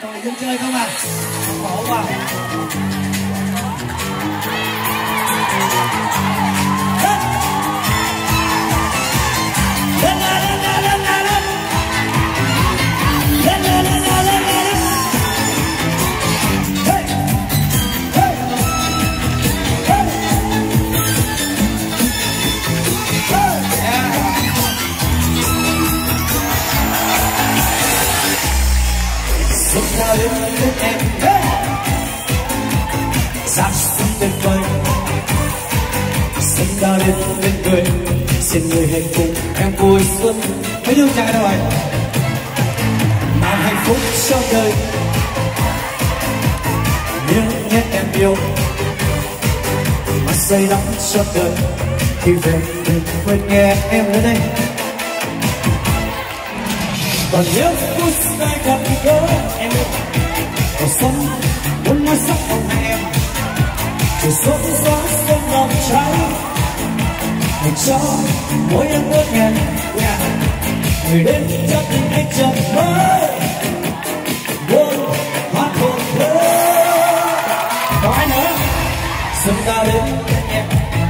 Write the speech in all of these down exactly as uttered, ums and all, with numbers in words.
Dân chơi không à? Khổ quá. Lên lên lên lên lên lên lên lên lên lên lên lên lên. Hey hey hey hey. Lúc nào đến với em, dạo xuân tuyệt vời. Xin ta đến bên người, xin người hãy cùng em vui xuân. Mấy đứa trai đâu rồi? Mang hạnh phúc cho đời, nhưng nhé em yêu, mà say đắm cho đời. Khi về đừng quên nghe em ở đây. Còn nhớ phút giây gặp gỡ em, còn sống muốn nói sắc hồng em. Từ sốt gió sông lòng cháy, để cho mỗi em ước hẹn. Người đến cho tình anh chợt mới buồn hoa hồn thơ. Có ai nữa? Xuân ta đến bên em,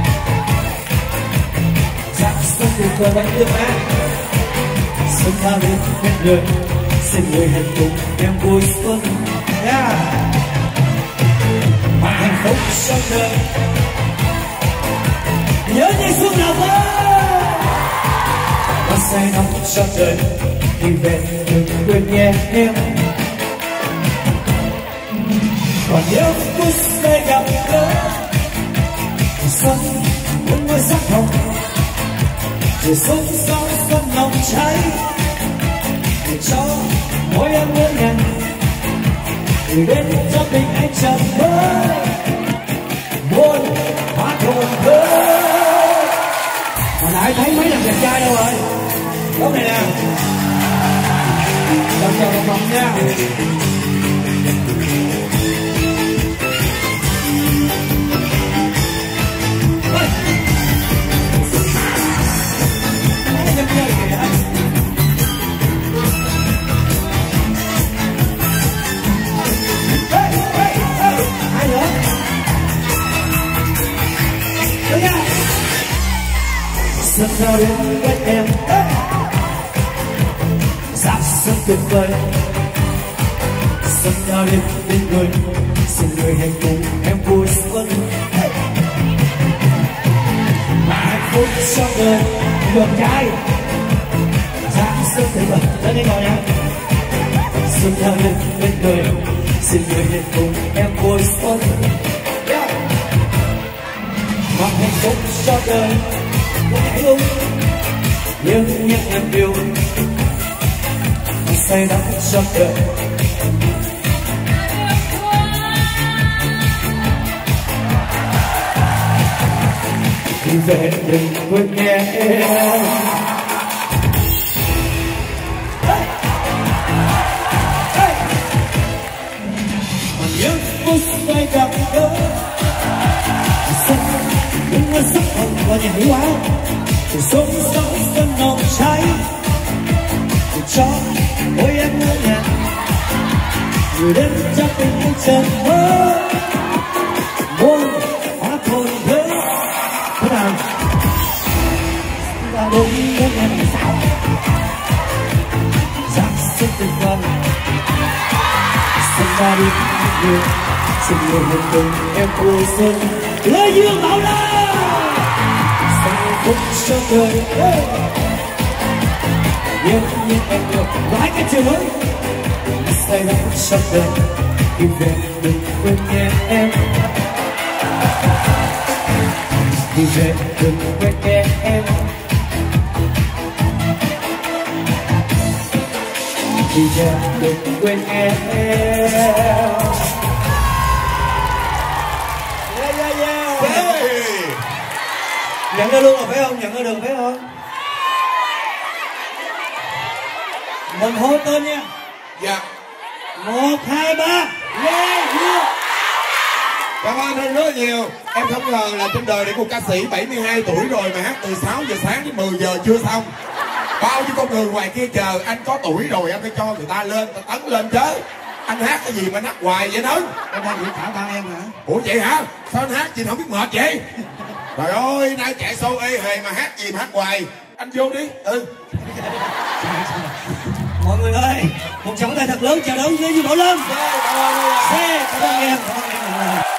dạng xuân tuyệt vời vẫn tương lai. Xuân ta đến bên người, xin người hãy cùng em vui xuân. Yeah. Mà hạnh phúc trong đời, nhớ như xuân nào vơi. Và say đắm cho đời, đi về đừng quên nhé em. Còn nhớ phút giây gặp gỡ, xuân muốn ngôi sắc hồng. Chỉ sông gió xuân lòng cháy, để cho mỗi em nhớ nhằn. Người đến cho tình anh chợt mới buồn hoa hồn thơ. Hồi nãy thấy mấy thằng đẹp trai đâu rồi? Lúc này nè, chào chào đồng lòng nha. Xuân nào đến với em, dạo xuân tuyệt vời. Xuân nào đến bên người, xin người hãy cùng em vui xuân. Mà hạnh phúc cho đời được trai. Dạo xuân tuyệt vời, lên đây ngồi nha. Xuân nào đến bên người, xin người hãy cùng em vui xuân. Mà hạnh phúc cho đời nhảy luôn, nhưng nhé em yêu, say đắm cho đời. Đi về đừng quên nghe em. Còn nhớ phút giây gặp gỡ, xuân những ngôi sắc hồng và nhảy quá. Từ sông gió xuân lòng cháy, để cho mỗi em nhớ nhằn. Người đến cho tình anh chợt mới buồn hoa hồn thơ. Thế nào? Và đúng với em là sao? Dạng xuân tuyệt vời, xuân ra đi người, xin người hãy cùng em vui xuân. Lê Dương Bảo Lan phúc cho đời, nhưng nhưng em được vãi cái chiều mới. Say đắm cho đời, đi về đừng quên nghe em. Đi về đừng quên nghe em. Đi về đừng quên nghe em. Yeah yeah yeah. Hey. Nhận ra luôn rồi phải không? Nhận ra được phải không? Mình hô tên nha. Dạ. Một, hai, ba. Yeah, yeah. Cảm ơn anh rất nhiều. Em không ngờ là trên đời này một ca sĩ bảy mươi hai tuổi rồi mà hát từ sáu giờ sáng đến mười giờ chưa xong. Bao nhiêu con người ngoài kia chờ anh có tuổi rồi anh phải cho người ta lên, ta tấn lên chứ. Anh hát cái gì mà anh hát hoài vậy đó? Em đang diễn thảo ba em hả? Ủa vậy hả? Sao anh hát gì không biết mệt vậy? Trời ơi, nay chạy show ê hề mà hát gì mà hát hoài. Anh vô đi. Ừ. Mọi người ơi, một tràng tay thật lớn chào đón với Duy Bảo Lâm. Xe, cảm ơn em, cảm ơn em.